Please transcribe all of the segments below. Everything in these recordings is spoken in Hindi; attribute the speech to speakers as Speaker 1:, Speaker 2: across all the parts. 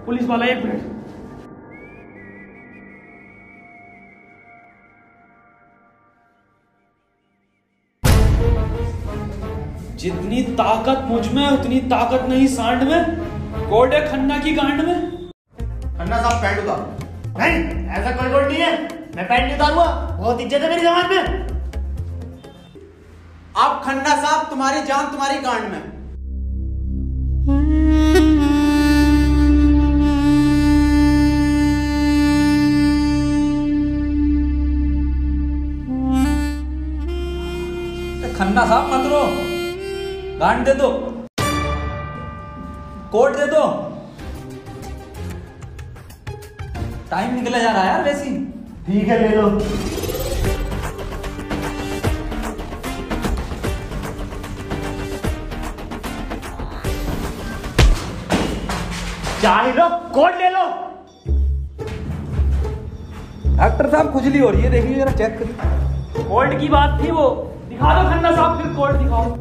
Speaker 1: पुलिस वाला 1 मिनट। जितनी ताकत मुझ में उतनी ताकत नहीं सांड में। कोड है खन्ना की गांड में।
Speaker 2: खन्ना साहब पैंट उतारो।
Speaker 3: नहीं, ऐसा कोई कोड नहीं है, मैं पैंट नहीं उतारूंगा, बहुत इज्जत है मेरी समाज में।
Speaker 2: आप खन्ना साहब, तुम्हारी जान तुम्हारी गांड में।
Speaker 4: खन्ना साहब मत रो, गांड दे दो, कोट दे दो। टाइम निकला जा रहा है यार वैसी।
Speaker 3: ठीक है, ले लो। चाहे लो, कोट ले लो।
Speaker 4: डॉक्टर साहब खुजली हो रही है, देखिए जरा चेक करिए।
Speaker 1: कोर्ट की बात थी वो, दिखा दो खन्ना साहब, फिर कोर्ट दिखाओ।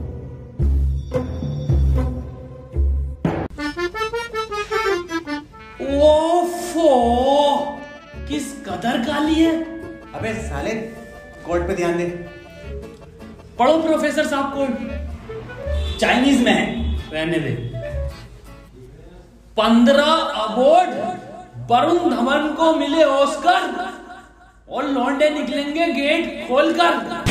Speaker 1: ओफो, किस कदर काली है।
Speaker 2: अबे साले, कोर्ट पे ध्यान दे।
Speaker 1: पढ़ो प्रोफेसर साहब कोर्ट। चाइनीज में है, रहने दे। 15 अवार्ड वरुण धवन को मिले ऑस्कर और लौंडे निकलेंगे गेट खोलकर।